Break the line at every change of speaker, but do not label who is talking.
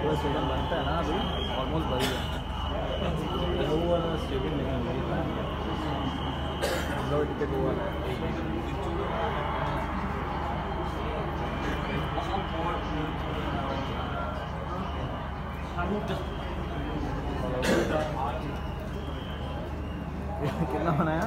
जो स्टेडियम बनता है ना अभी ऑलमोस्ट बन गया। वो वाला स्टेडियम नहीं है, टिकट वो वाला है। कितना बनाया?